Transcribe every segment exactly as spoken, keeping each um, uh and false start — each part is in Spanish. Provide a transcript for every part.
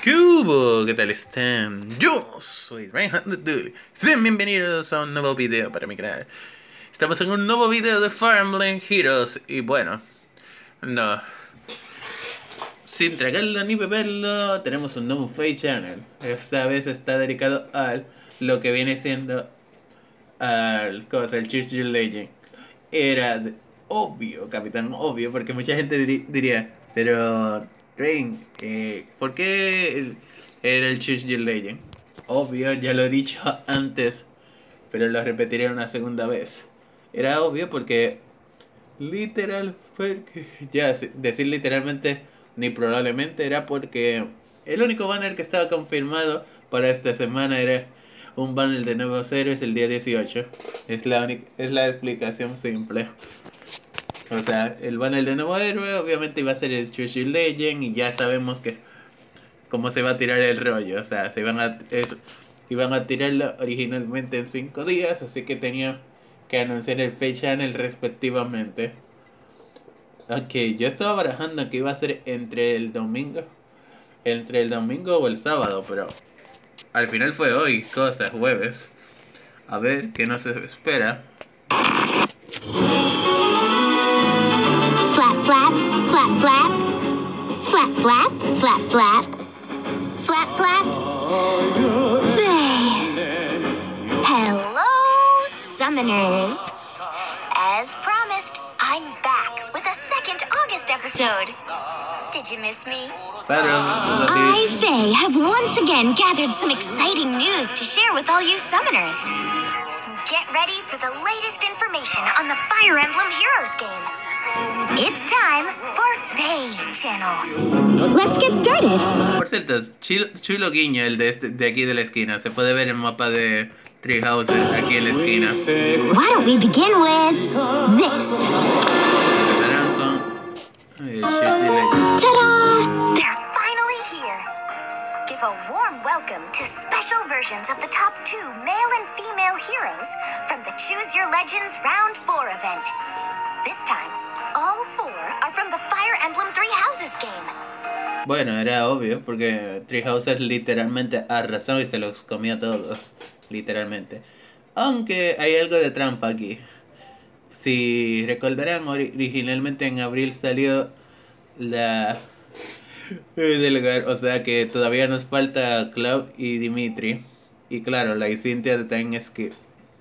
¿Qué hubo? ¿Qué tal están? Yo soy Reinhardt Dooley. Sean bienvenidos a un nuevo video para mi canal. Estamos en un nuevo video de Fire Emblem Heroes. Y bueno, no, sin tragarlo ni beberlo, tenemos un nuevo Face Channel. Esta vez está dedicado a lo que viene siendo al cosa, el Choose Your Legend. Era de, obvio, capitán, obvio, porque mucha gente diri, diría, pero Rain, eh, ¿por qué el, era el Choose Your Legend? Obvio, ya lo he dicho antes, pero lo repetiré una segunda vez. Era obvio porque literal, porque, ya decir literalmente ni probablemente era porque el único banner que estaba confirmado para esta semana era un banner de nuevos héroes el día dieciocho. Es la única, es la explicación simple. O sea, el banner de nuevo héroe obviamente iba a ser el Choose Your Legend y ya sabemos que cómo se va a tirar el rollo. O sea, se iban a eso, iban a tirarlo originalmente en cinco días, así que tenía que anunciar el Face Channel respectivamente. Ok, yo estaba barajando que iba a ser entre el domingo, entre el domingo o el sábado, pero al final fue hoy, cosa, jueves. A ver, ¿qué nos espera? Flap, flap, flap, flap. Flap, flap, flap, flap. Flap, flap. Say. Hello, summoners. As promised, I'm back with a second August episode. Did you miss me? I, Faye, have once again gathered some exciting news to share with all you summoners. Get ready for the latest information on the Fire Emblem Heroes game. It's time for Faye Channel. Let's get started. Por cierto, chulo, chulo guiño el de, este, de aquí de la esquina. Se puede ver el mapa de Three Houses aquí en la esquina. Why don't we begin with this? Empezarán con el Ta-da! They're finally here. Give a warm welcome to special versions of the top two male and female heroes from the Choose Your Legends Round four event. This time, all four are from the Fire Emblem Three Houses game. Bueno, era obvio porque Three Houses literalmente arrasó y se los comió a todos, literalmente. Aunque hay algo de trampa aquí. Si recordarán, originalmente en abril salió la del lugar, o sea que todavía nos falta Cloud y Dimitri. Y claro, la Cynthia de Time Skip.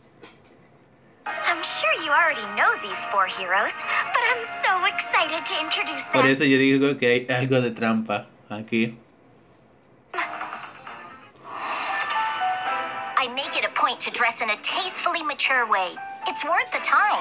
I'm sure you already know these four heroes, but I'm so excited to introduce them. Por eso yo digo que hay algo de trampa aquí. I make it a point to dress in a tastefully mature way. It's worth the time.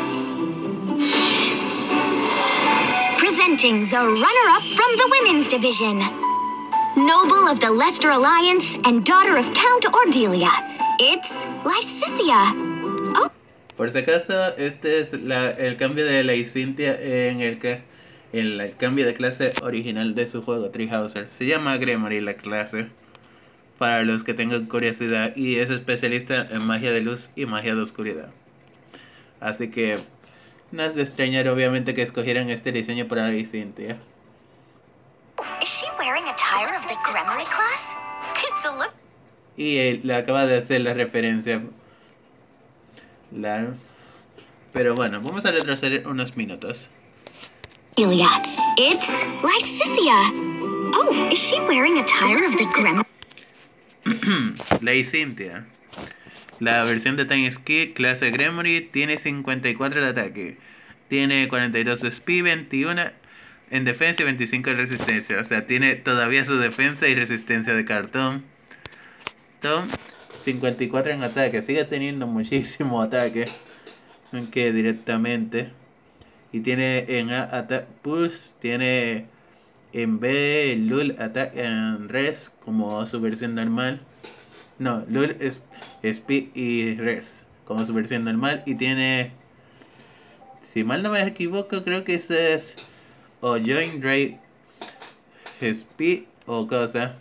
Presenting the runner-up from the women's division. Noble of the Leicester Alliance and daughter of Count Ordelia. It's Lysithea. Oh. Por si acaso, este es la, el cambio de la Cynthia en el que en el cambio de clase original de su juego Three Houses. Se llama Gremory la clase, para los que tengan curiosidad, y es especialista en magia de luz y magia de oscuridad. Así que no es de extrañar obviamente que escogieran este diseño para la Cynthia. Is she wearing attire of the Gremory class? It's a look. Y él le acaba de hacer la referencia. La... Pero bueno, vamos a retroceder unos minutos. Ilya, it's Lysithea. Oh, is she wearing attire of the Gremory? La Cynthia. La versión de Time Skip clase Gremory tiene cincuenta y cuatro de ataque. Tiene cuarenta y dos de speed, veintiuno en defensa y veinticinco de resistencia. O sea, tiene todavía su defensa y resistencia de cartón. Tom, cincuenta y cuatro en ataque. Sigue teniendo muchísimo ataque. Aunque directamente. Y tiene en A attack push. Tiene en B Lul attack en res como su versión normal. No, Lul es speed y res como su versión normal. Y tiene, si mal no me equivoco, creo que ese es o Join Ray Speed o cosa.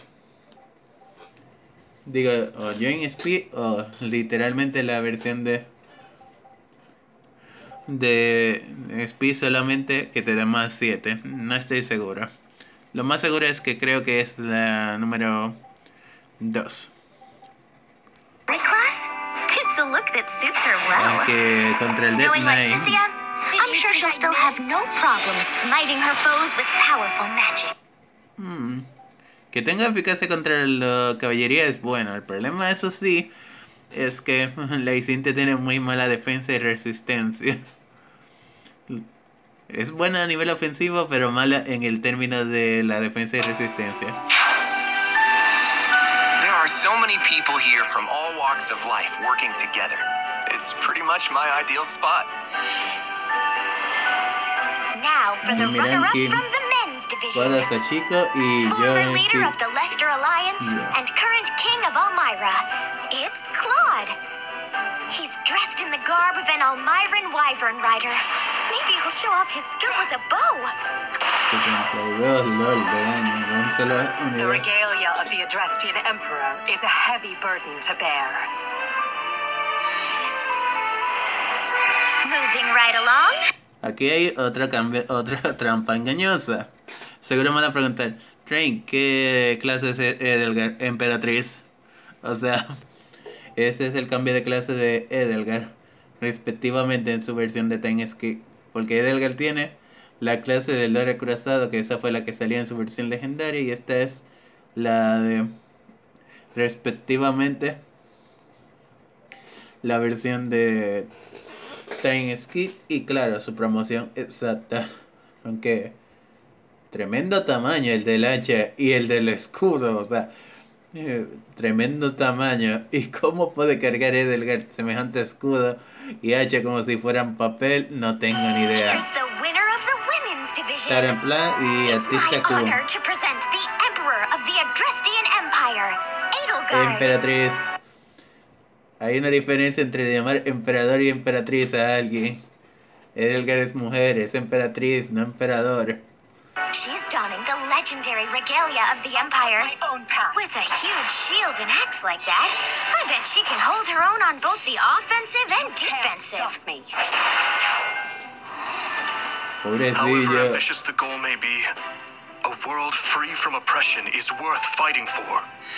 Digo, o Join Speed o literalmente la versión de de Speed solamente que te da más siete. No estoy seguro. Lo más seguro es que creo que es la número dos. It's a look that suits her well. Aunque contra el Death Knight, I'm sure she'll still have no problem smiting her foes with powerful magic. Hmm. Que tenga eficacia contra la caballería es bueno. El problema, eso sí, es que la Ysinte tiene muy mala defensa y resistencia. Es buena a nivel ofensivo, pero mala en el término de la defensa y resistencia. There are so many people here from all walks of life working together. It's pretty much my ideal spot. Now for the runner-up from the men's division. Sachiko y Former yo leader of the Leicester Alliance yeah. and current king of Elmyra, it's Claude. He's dressed in the garb of an Elmyran wyvern rider. Maybe he'll show off his skill with a bow. The regalia of the Adrestian Emperor is a heavy burden to bear. Moving right along. Aquí hay otra, cambio, otra trampa engañosa. Seguro me van a preguntar, Train, ¿qué clase es Edelgar, Emperatriz? O sea, ese es el cambio de clase de Edelgar, respectivamente en su versión de Time Skip. Porque Edelgar tiene la clase del Lord Acorazado, que esa fue la que salía en su versión legendaria, y esta es la de, respectivamente, la versión de Time Skip y claro, su promoción exacta. Aunque tremendo tamaño el del hacha y el del escudo, o sea, eh, tremendo tamaño. ¿Y cómo puede cargar Edelgar semejante escudo y hacha como si fueran papel? No tengo ni idea. Cara en plan y artista cubo. Emperatriz. Hay una diferencia entre llamar emperador y emperatriz a alguien. Edelgar es mujer, es emperatriz, no emperador. She's donning the legendary regalia of the Empire. With a huge shield and axe like that, I bet she can hold her own on both the offensive and defensive. However ambitious the goal may be, a world free from oppression is worth fighting for.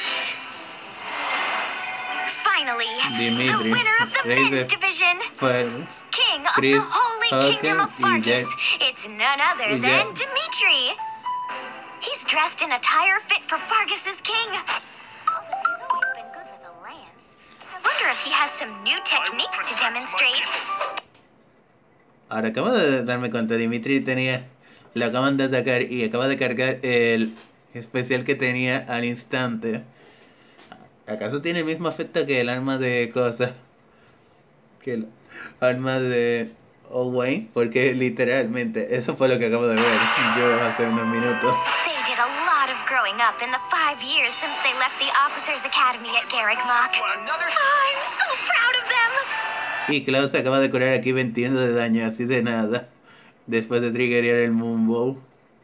Finally, Dimitri, the winner of the men's division, Fargus, king of Chris, the holy Hawken, kingdom of Fargus. It's none other y than ya. Dimitri. He's dressed in attire fit for Fargus's king. Although he's always been good with a lance, I wonder if he has some new techniques to demonstrate. Ahora acabo de darme cuenta, Dimitri tenía, lo acaban de atacar y acaba de cargar el especial que tenía al instante. ¿Acaso tiene el mismo efecto que el arma de cosas? Que el arma de Owain, porque literalmente eso fue lo que acabo de ver yo hace unos minutos. They did a lot of growing up in the five years since they left the Officers Academy at Garrick Mach. I'm so proud of them. Y Klaus acaba de curar aquí veintiocho de daño, así de nada, después de triggerear el Moonbow.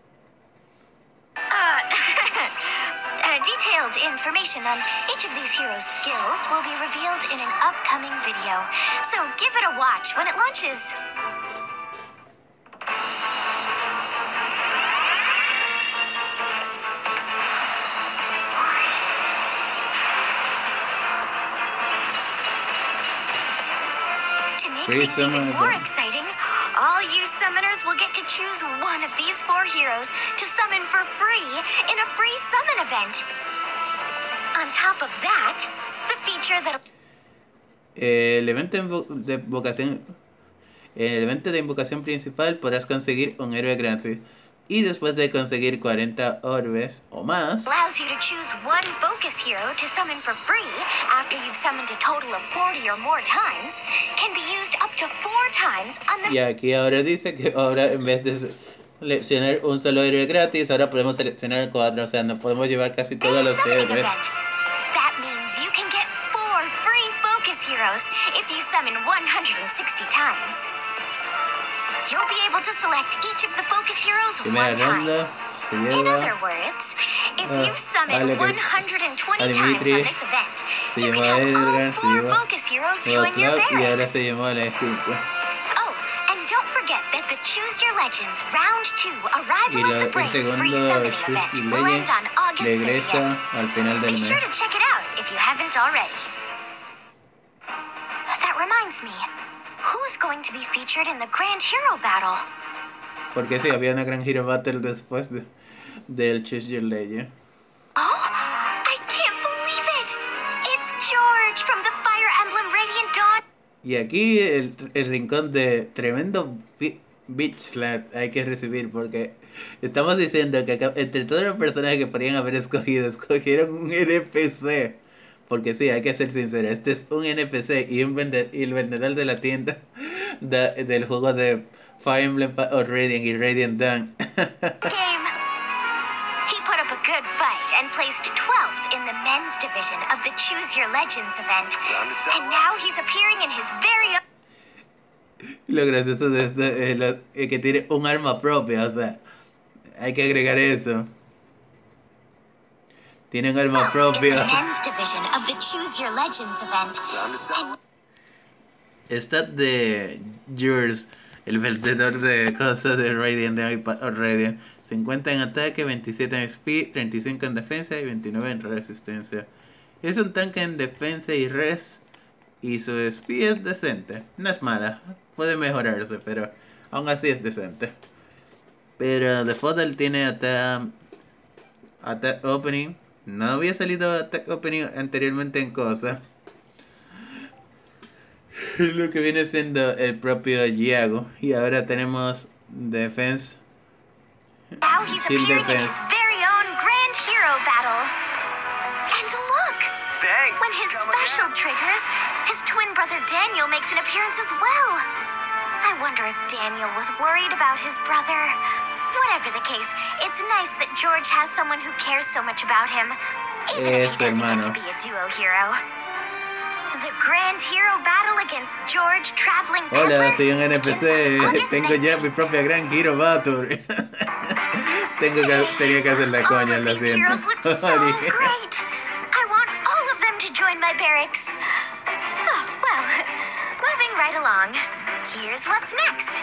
Detailed information on each of these heroes' skills will be revealed in an upcoming video, so give it a watch when it launches. To make things even more exciting, all you summoners will get to choose one of these four heroes to summon for free in a free summon event. On top of that, the feature that El evento de invocación, el evento de invocación principal podrás conseguir un héroe gratis y después de conseguir cuarenta orbes o más, allows you to choose one focus hero to summon for free after you've summoned a total of forty or more times, can be used up to four times on the. Y aquí ahora dice que ahora en vez de seleccionar un solo héroe gratis, ahora podemos seleccionar cuatro, o sea, nos podemos llevar casi todos los héroes. That means you can get four free focus heroes if you summon one hundred sixty times. You'll be able to select each of the focus heroes Primera one time. ronda se In lleva other words, if Ah, you summon vale, que- one hundred twenty a times Dimitri, on this event, se you llevó can a have Edelgar, all se four llevó focus heroes a join your Cloud y ahora barracks. se llevó a la Ysinte. Oh, and don't forget that The Choose Your Legends Round two Arrival of the Brave free summoning event will end on August thirtieth. Al final del Be mes. sure to check it out if you haven't already. That reminds me, who's going to be featured in the Grand Hero Battle? Porque sí, había una Grand Hero Battle después de, del Choose Your Legend. Oh, I can't believe it! It's George from the Fire Emblem Radiant Dawn. Y aquí el, el rincón de tremendo bitch slap hay que recibir, porque estamos diciendo que acá, entre todos los personajes que podrían haber escogido, escogieron un N P C. Porque sí, hay que ser sincero, este es un N P C y, un vende, y el vendedor de la tienda de, del juego de Fire Emblem of Radiant y Radiant Dawn. Game. He put up a good fight and placed twelfth in the men's division of the Choose Your Legends event. And now he's appearing in his very own... Lo gracioso de esto es, lo, es que tiene un arma propia, o sea, hay que agregar eso. Tiene un arma propia. Esta de Jules, el vendedor de cosas de Radiant de Radiant, cincuenta en ataque, veintisiete en speed, treinta y cinco en defensa y veintinueve en resistencia. Es un tanque en defensa y res, y su speed es decente. No es mala, puede mejorarse, pero aún así es decente. Pero de Fodel tiene Attack, attack Opening. No había salido Attack Opening anteriormente en cosas. Lo que viene siendo el propio Yago. Y ahora tenemos Defense. Now he's appearing in his very own Grand Hero Battle. And look! Thanks. When his special triggers, his twin brother Daniel makes an appearance as well. I wonder if Daniel was worried about his brother. Whatever the case, it's nice that George has someone who cares so much about him, even if he doesn't get to be a duo hero. The Grand Hero Battle against George Traveling Pepper. Hola, soy un N P C. Tengo ya mi propia Grand Hero Battle. Tengo que, tenía que hacer la coña, lo siento. Sorry. So great. I want all of them to join my barracks. Oh, well, moving right along. Here's what's next.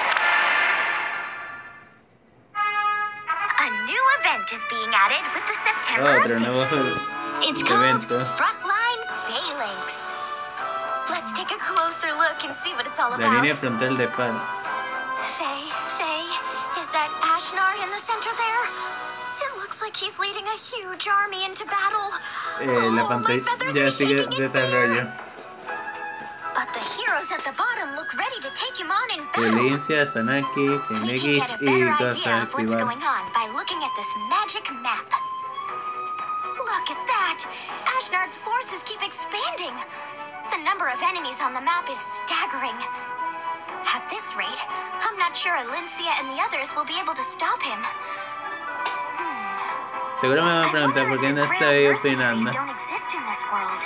A new event is being added with the September Otro nuevo It's called evento. Frontline Phalanx. Let's take a closer look and see what it's all La about. línea frontal de Phalanx. Faye, Faye, is that Ashnar in the center there? It looks like he's leading a huge army into battle. Eh, la Oh, my pantalla feathers ya are sigue shaking in fear. desarrollo. But the heroes at the bottom look ready to take him on in battle. Violencia, Sanaki, We can Kenegis get a y better cosas idea of what's activar. going on by looking at this magic map. Look at that! Ashnard's forces keep expanding. The number of enemies on the map is staggering. At this rate, I'm not sure Alincia and the others will be able to stop him. Hmm. Seguro me van a I preguntar wonder por qué if no the estoy Grand opinando. Mercenaries don't exist in this world.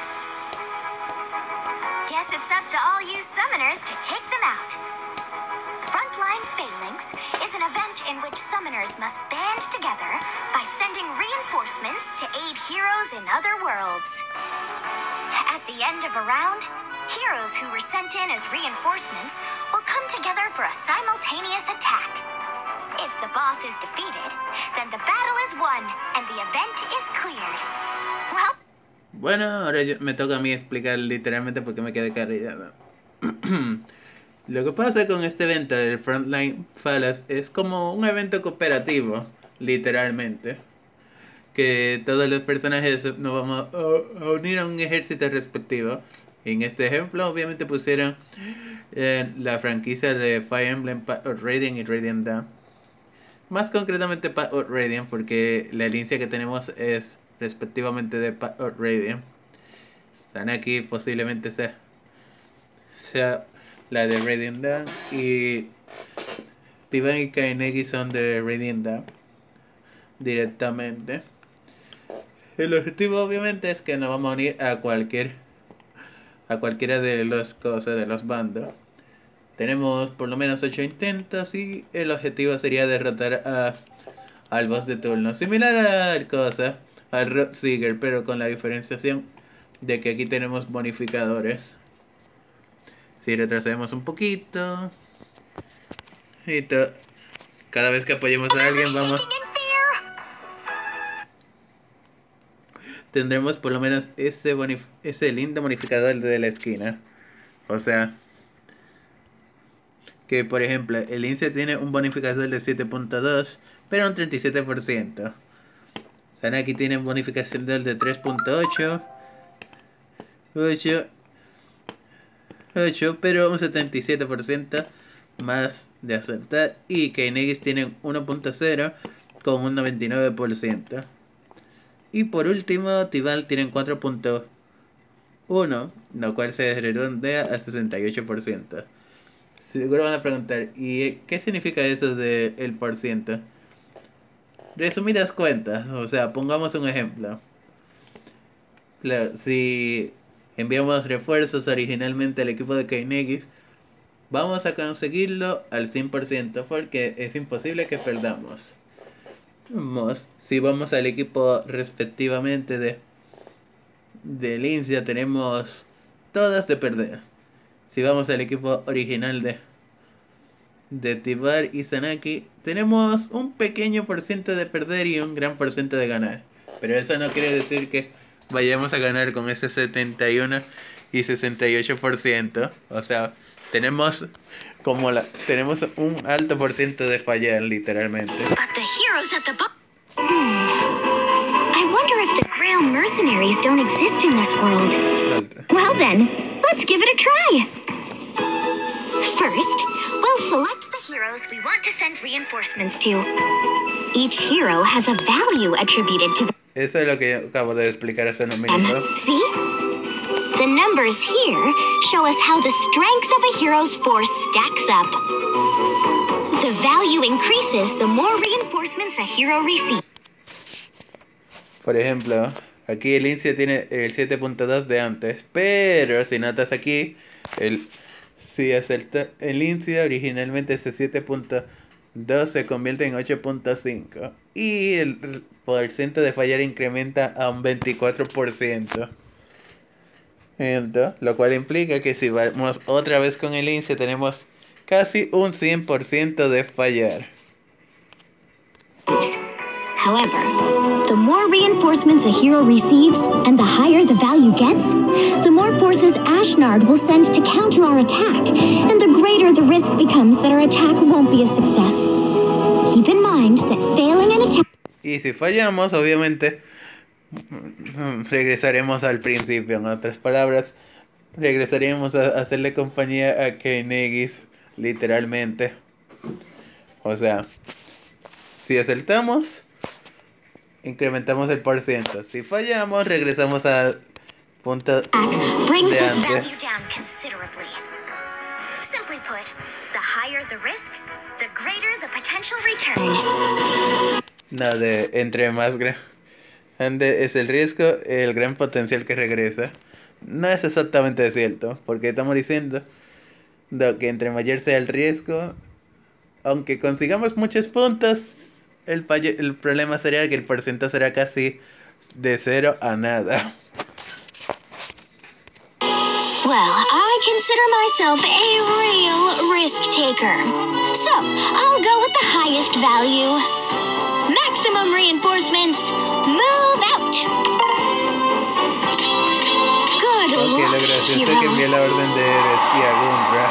Guess it's up to all you summoners to take them out. Frontline Phalanx is an event in which summoners must band together by sending reinforcements to aid heroes in other worlds. At the end of a round, heroes who were sent in as reinforcements will come together for a simultaneous attack. If the boss is defeated, then the battle is won and the event is cleared. Well, Bueno, ahora yo, me toca a mí explicar literalmente por qué me quedé carrillado. Lo que pasa con este evento del Frontline Phalanx es como un evento cooperativo, literalmente. Que todos los personajes nos vamos a, a unir a un ejército respectivo. En este ejemplo, obviamente pusieron eh, la franquicia de Fire Emblem Path of Radiant y Radiant Dawn. Más concretamente Path of Radiant, porque la alianza que tenemos es respectivamente de Path of Radiant. Están aquí, posiblemente sea, sea la de Radiant Dawn, y Tiban y Kainegi son de Radiant Dawn directamente. El objetivo obviamente es que nos vamos a unir a cualquier a cualquiera de las cosas de los bandos. Tenemos por lo menos ocho intentos y el objetivo sería derrotar a al boss de turno, similar al cosa al Rock Seeker, pero con la diferenciación de que aquí tenemos bonificadores. Si retrocedemos un poquito, Y to cada vez que apoyemos a alguien vamos... Tendremos por lo menos ese, ese lindo bonificador de la esquina. O sea, que por ejemplo el lince tiene un bonificador de siete punto dos, pero un treinta y siete por ciento. Sanaki tiene un bonificador de tres punto ocho, ocho, ocho, pero un setenta y siete por ciento más de acertar. Y Kainegis tiene uno punto cero con un noventa y nueve por ciento. Y por último, Tibal tiene cuatro punto uno, lo cual se redondea a sesenta y ocho por ciento. Seguro van a preguntar, ¿y qué significa eso de el por ciento? Resumidas cuentas, o sea, pongamos un ejemplo. Si enviamos refuerzos originalmente al equipo de Kainegis, vamos a conseguirlo al cien por ciento porque es imposible que perdamos. Si vamos al equipo respectivamente de de Lincia, tenemos todas de perder. Si vamos al equipo original de de Tibar y Sanaki, tenemos un pequeño por ciento de perder y un gran por ciento de ganar. Pero eso no quiere decir que vayamos a ganar con ese setenta y uno y sesenta y ocho por ciento. O sea, tenemos como la tenemos un alto por ciento de fallar, literalmente. Hmm. I wonder if the Grail mercenaries don't exist in this world. Well then, let's give it a try. First, we'll select the heroes we want to send reinforcements to. Each hero has a value attributed to them. Eso es lo que yo acabo de explicar hace un minuto. See? The numbers here show us how the strength of a hero's force stacks up. The value increases the more reinforcements a hero receives. Por ejemplo, aquí el Lincia tiene el siete punto dos de antes, pero si notas aquí, el si acerta el Lincia originalmente ese siete punto dos se convierte en ocho punto cinco y el porcentaje de fallar incrementa a un veinticuatro por ciento. Entonces, lo cual implica que si vamos otra vez con el Lincia tenemos casi un cien por ciento de fallar. However, the more reinforcements a hero receives and the higher the value gets, the more forces Ashnard will send to counter our attack, and the greater the risk becomes that our attack won't be a success. Keep in mind that failing an attack... Y si fallamos, obviamente, regresaremos al principio. En otras palabras, regresaremos a hacerle compañía a Kainegis, literalmente. O sea, si acertamos, incrementamos el por ciento. Si fallamos, regresamos al punto de antes. No, de entre más grande es el riesgo, el gran potencial que regresa. No es exactamente cierto, porque estamos diciendo que entre mayor sea el riesgo, aunque consigamos muchos puntos, el, el problema sería que el porcentaje será casi de cero a nada. Well, I consider myself a real risk taker. So, I'll go with the highest value. Maximum reinforcements, move out. Good okay, luck, lo gracioso es que envié la orden de espía Gunra.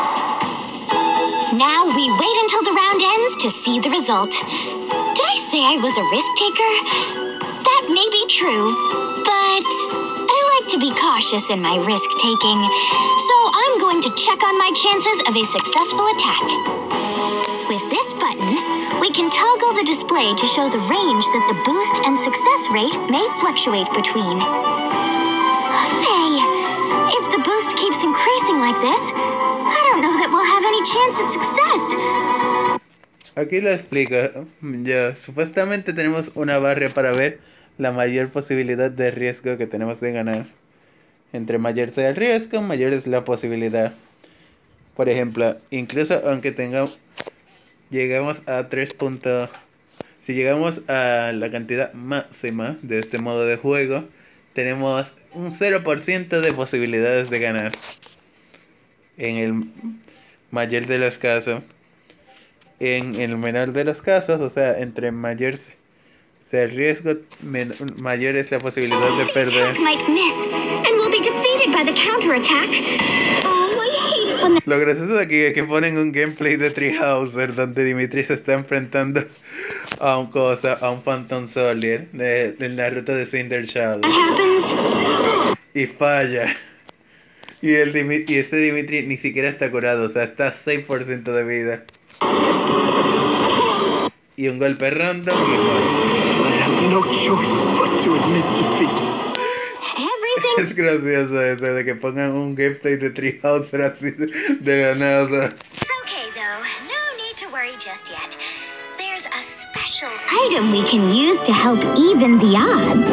Now we wait until the round ends to see the result. Did I say I was a risk taker? That may be true, but I like to be cautious in my risk taking, so I'm going to check on my chances of a successful attack. With this button, we can toggle the display to show the range that the boost and success rate may fluctuate between. Hey, if the boost keeps increasing like this, I don't know that we'll have any chance at success. Aquí lo explico. Yo, supuestamente tenemos una barra para ver la mayor posibilidad de riesgo que tenemos de ganar. Entre mayor sea el riesgo, mayor es la posibilidad. Por ejemplo, incluso aunque tengamos llegamos a tres puntos, si llegamos a la cantidad máxima de este modo de juego, tenemos un cero por ciento de posibilidades de ganar. En el mayor de los casos. en el menor de los casos, o sea, entre mayor sea el riesgo, men mayor es la posibilidad de perder. Lo gracioso de aquí es que ponen un gameplay de Treehouser donde Dimitri se está enfrentando a un cosa, a un Phantom Soldier de, de la ruta de Cinder Shadow. Y falla. Y, el Dimi y este Dimitri ni siquiera está curado, o sea, está a seis por ciento de vida. Y un golpe random y muere. No choice but to admit defeat. Es gracioso eso de que pongan un gameplay de Treehouser así de la nada. It's okay though. No need to worry just yet. There's a special item we can use to help even the odds.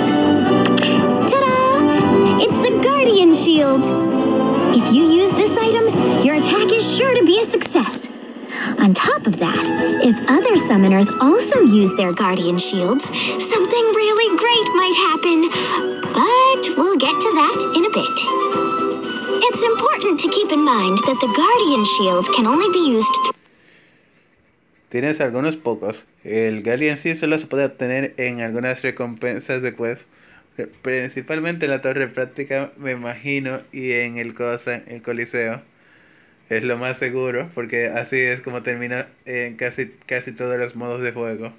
Ta-da! It's the Guardian Shield. If you use this item, your attack is sure to be a success. On top of that, if other summoners also use their Guardian Shields, something really great might happen. But we'll get to that in a bit. It's important to keep in mind that the Guardian Shield can only be used. Tienes algunos pocos. El Guardian Shield solo se puede obtener en algunas recompensas de quest, principalmente en la torre práctica, me imagino, y en el cosa, el Coliseo. Es lo más seguro, porque así es como termina en casi, casi todos los modos de juego.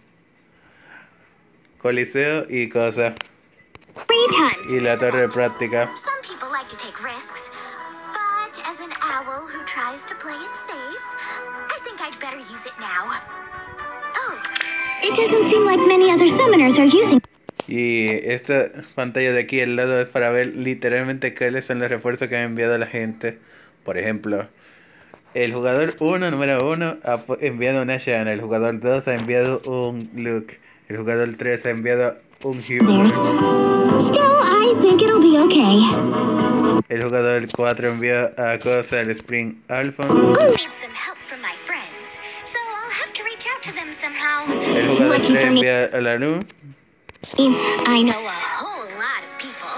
Coliseo y cosa. Y la torre práctica. Some people like to take risks, but as an owl who tries to play it safe, I think I'd better use it now. Oh, it doesn't seem like many other summoners are using. Y esta pantalla de aquí al lado es para ver literalmente cuáles son los refuerzos que han enviado la gente. Por ejemplo, el jugador uno, número uno, ha enviado una Shanna. El jugador dos ha enviado un Luke. El jugador tres ha enviado un Hugh. Still, I think it'll be okay. El jugador cuatro envió a cosa el Spring Alpha. I'll need some help from my friends, so I'll have to reach out to them somehow. El jugador tres envía a la Lu. I know a whole lot of people.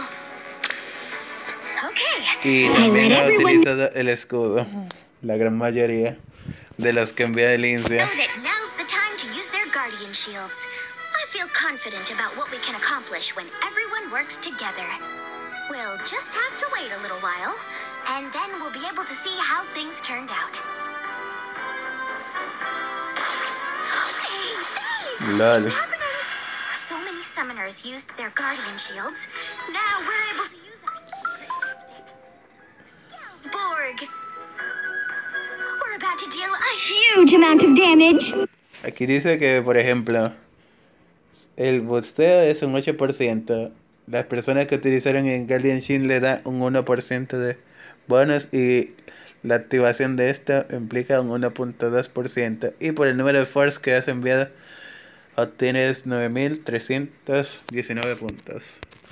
Okay. Y también ha utilizado el escudo. La gran mayoría de los que envía el Lincia. Now's the time to use their Guardian Shields. I feel confident about what we can accomplish when everyone works together. We'll just have to wait a little while, and then we'll be able to see how things turned out. Hey, hey! Lol. What's happening? So many summoners used their Guardian Shields. Now we're able to use our secret tactic. Borg. We're about to deal a huge amount of damage. Aquí dice que, por ejemplo, el busteo es un ocho por ciento. Las personas que utilizaron en Guardian Shield le da un uno por ciento de bonus y la activación de esta implica un uno punto dos por ciento. Y por el número de force que has enviado obtienes nueve mil trescientos diecinueve puntos.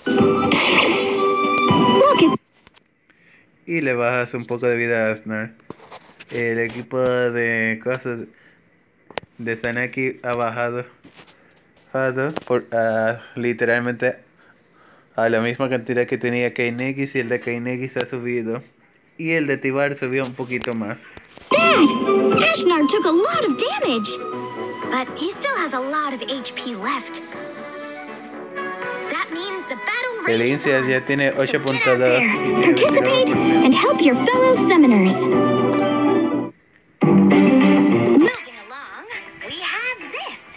Y le bajas un poco de vida a Asnar. El equipo de cosas de Zanaki ha bajado por, uh, literalmente a la misma cantidad que tenía Kainegis, y el de Kainegis ha subido. Y el de Tibar subió un poquito más. Bad! Ashnard took a lot of damage, but he still has a lot of H P left. That means the battle el Lincia ya tiene ocho punto dos. Participate and help your fellow summoners. Moving along, we have this.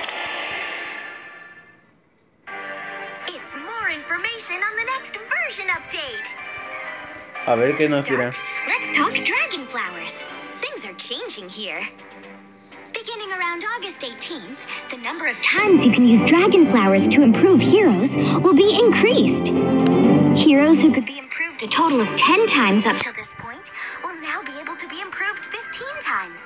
It's more information on the next version update. A ver qué nos dirá. Let's talk dragon flowers. Things are changing here. Beginning around August eighteenth, the number of times you can use dragon flowers to improve heroes will be increased. Heroes who could be improved a total of ten times up till this point will now be able to be improved fifteen times.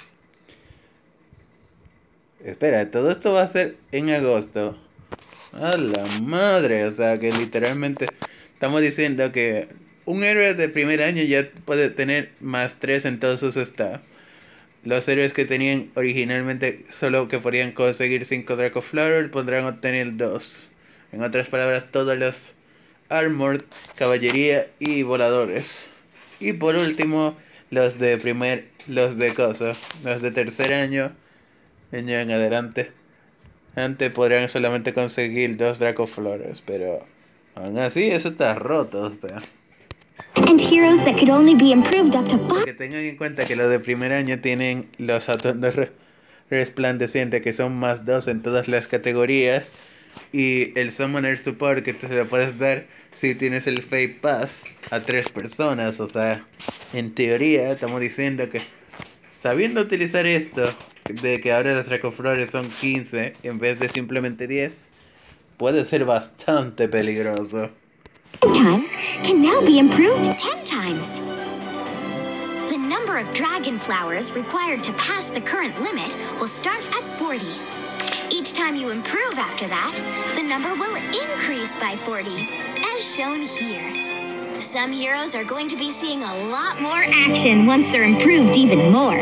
Espera, todo esto va a ser en agosto. A la madre, o sea que literalmente estamos diciendo que un héroe de primer año ya puede tener más tres en todos sus stats. Los héroes que tenían originalmente solo que podían conseguir cinco Draco Flower podrán obtener dos. En otras palabras, todos los Armored, Caballería y Voladores. Y por último, los de primer, los de cosa, los de tercer año, año en adelante. Antes podrían solamente conseguir dos Dracoflores, pero aún así eso está roto, o sea. And heroes that could only be improved up to five. Que tengan en cuenta que los de primer año tienen los atuendos re resplandecientes, que son más dos en todas las categorías, y el Summoner Support que tú se lo puedes dar si tienes el Fate Pass a tres personas. O sea, en teoría estamos diciendo que sabiendo utilizar esto, de que ahora las Dracoflores son quince en vez de simplemente diez, puede ser bastante peligroso. Times can now be improved ten times. The number of dragon flowers required to pass the current limit will start at forty. Each time you improve after that, the number will increase by forty, as shown here. Some heroes are going to be seeing a lot more action once they're improved even more.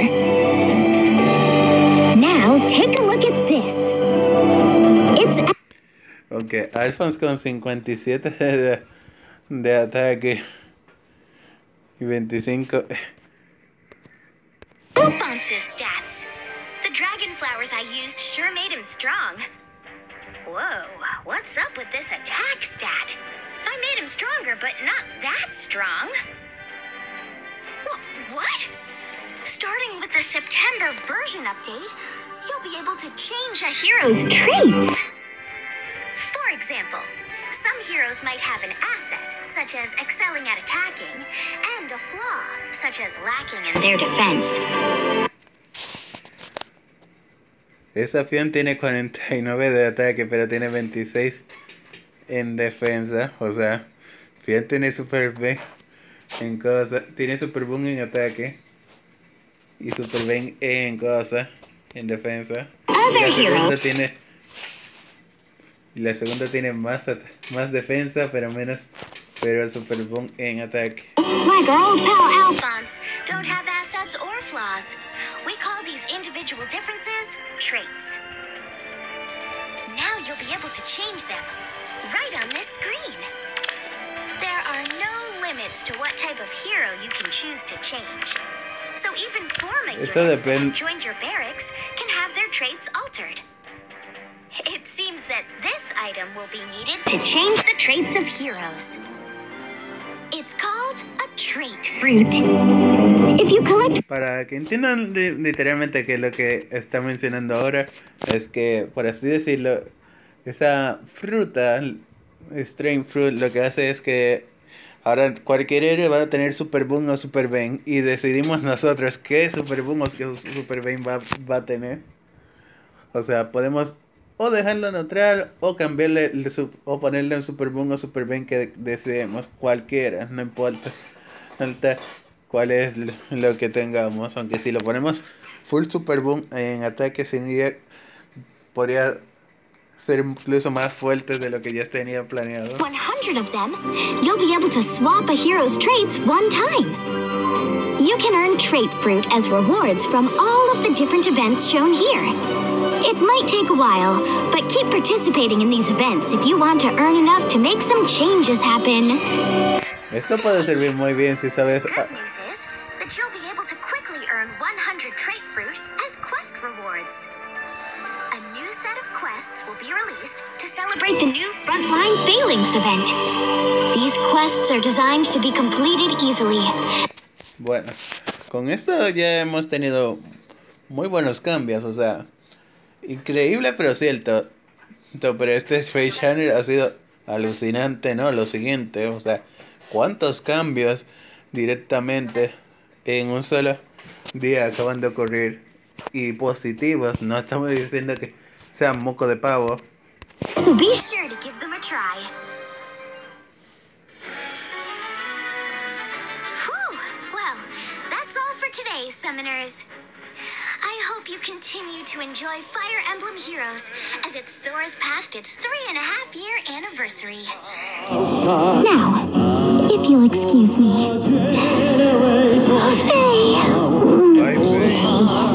Now, take a look at this. It's... Ok, Alphonse con cincuenta y siete de, de ataque y veinticinco... Alphonse's stats. The dragon flowers I used sure made him strong. Whoa, what's up with this attack stat? I made him stronger, but not that strong. Wh- what? Starting with the September version update, you'll be able to change a hero's traits. For example, some heroes might have an asset, such as excelling at attacking, and a flaw, such as lacking in their defense. Esa Fionn tiene cuarenta y nueve de ataque, pero tiene veintiséis en defensa. O sea, Fionn tiene Super B en cosa, tiene Super Boom en ataque y Super B en cosa, en defensa. Y la segunda tiene, y la segunda tiene más más defensa, pero menos, pero Super Boom en ataque. Like our old pal Alphonse don't have assets or flaws. We call these individual differences traits. Now you'll be able to change them right on this screen. There are no limits to what type of hero you can choose to change. So even former units that have joined your barracks can have their traits altered. It seems that this item will be needed to change the traits of heroes. It's called a trait fruit. If you collect... Para que entiendan literalmente que lo que está mencionando ahora es que, por así decirlo, esa fruta, Strain Fruit, lo que hace es que ahora cualquier héroe va a tener Super Boom o Super Bane, y decidimos nosotros qué Super Boom o qué Super Bane va, va a tener. O sea, podemos o dejarlo neutral o cambiarle el, o ponerle un Super Boom o Super Bane que deseemos, cualquiera, no importa, no importa cuál es lo que tengamos. Aunque si lo ponemos full Super Boom en ataque, sería, podría ser incluso más fuerte de lo que ya tenía planeado. one hundred of them, you'll be able to swap a hero's traits one time. You can earn trait fruit as rewards from all of the different events shown here. It might take a while, but keep participating in these events if you want to earn enough to make some changes happen. Esto puede servir muy bien si sabes. The good news is that you'll be able to quickly earn one hundred trait fruit as quest rewards. A new set of quests will be released to celebrate the new Frontline Phalanx event. These quests are designed to be completed easily. Bueno, con esto ya hemos tenido muy buenos cambios, o sea, increíble pero cierto. Pero este Fate Channel ha sido alucinante, ¿no? Lo siguiente, o sea, cuántos cambios directamente en un solo día acaban de ocurrir, y positivos, no estamos diciendo que sean moco de pavo. So be sure to give them a try. Whew, well, that's all for today, Summoners. I hope you continue to enjoy Fire Emblem Heroes as it soars past its three and a half year anniversary. Now, if you'll excuse me. Faye. Bye, Faye.